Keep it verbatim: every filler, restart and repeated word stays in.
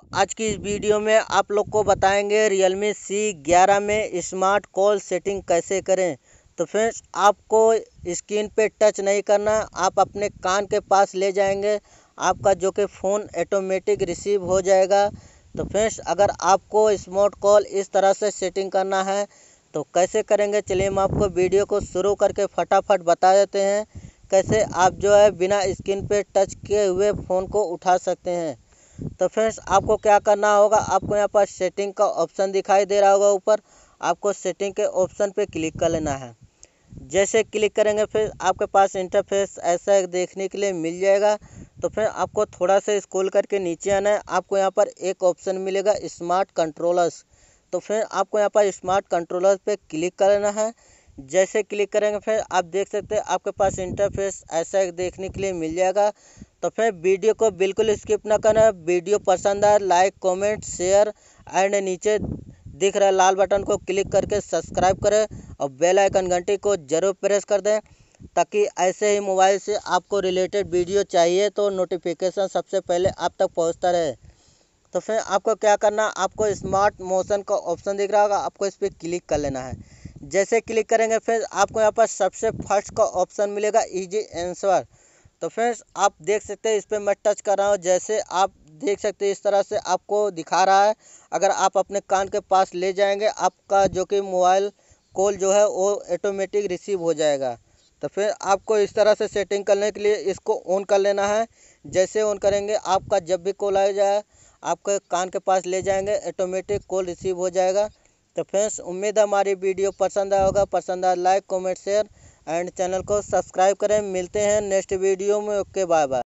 आज की इस वीडियो में आप लोग को बताएंगे Realme सी ग्यारह में स्मार्ट कॉल सेटिंग कैसे करें। तो फ्रेंड्स, आपको स्क्रीन पे टच नहीं करना, आप अपने कान के पास ले जाएंगे, आपका जो कि फ़ोन ऑटोमेटिक रिसीव हो जाएगा। तो फ्रेंड्स, अगर आपको स्मार्ट कॉल इस तरह से सेटिंग करना है तो कैसे करेंगे, चलिए हम आपको वीडियो को शुरू करके फटाफट बता देते हैं कैसे आप जो है बिना स्क्रीन पे टच किए हुए फ़ोन को उठा सकते हैं। तो फ्रेंड्स, आपको क्या करना होगा, आपको यहाँ पर सेटिंग का ऑप्शन दिखाई दे रहा होगा ऊपर, आपको सेटिंग के ऑप्शन पे क्लिक कर लेना है। जैसे क्लिक करेंगे फिर आपके पास इंटरफेस ऐसा देखने के लिए मिल जाएगा। तो फिर आपको थोड़ा सा स्क्रॉल करके नीचे आना है, आपको यहाँ पर एक ऑप्शन मिलेगा स्मार्ट कंट्रोलर्स। तो फिर आपको यहाँ पर स्मार्ट कंट्रोलर्स पे क्लिक करना है। जैसे क्लिक करेंगे फिर आप देख सकते हैं आपके पास इंटरफेस ऐसा देखने के लिए मिल जाएगा। तो फिर वीडियो को बिल्कुल स्किप ना करना, वीडियो पसंद आए लाइक कमेंट शेयर एंड नीचे दिख रहा है लाल बटन को क्लिक करके सब्सक्राइब करें और बेल आइकन घंटी को ज़रूर प्रेस कर दें, ताकि ऐसे ही मोबाइल से आपको रिलेटेड वीडियो चाहिए तो नोटिफिकेशन सबसे पहले आप तक पहुंचता रहे। तो फिर आपको क्या करना, आपको स्मार्ट मोशन का ऑप्शन दिख रहा होगा, आपको इस पर क्लिक कर लेना है। जैसे क्लिक करेंगे फिर आपको यहाँ पर सबसे फर्स्ट का ऑप्शन मिलेगा इजी आंसर। तो फ्रेंड्स, आप देख सकते हैं इस पर मैं टच कर रहा हूँ, जैसे आप देख सकते हैं इस तरह से आपको दिखा रहा है। अगर आप अपने कान के पास ले जाएंगे, आपका जो कि मोबाइल कॉल जो है वो ऑटोमेटिक रिसीव हो जाएगा। तो फिर आपको इस तरह से सेटिंग करने के लिए इसको ऑन कर लेना है। जैसे ऑन करेंगे, आपका जब भी कॉल आ जाए आपके कान के पास ले जाएंगे, ऑटोमेटिक कॉल रिसीव हो जाएगा। तो फ्रेंड्स, उम्मीद है हमारी वीडियो पसंद आया होगा, पसंद आया like comment share and channel को सब्सक्राइब करें। मिलते हैं नेक्स्ट वीडियो में। Okay, bye bye.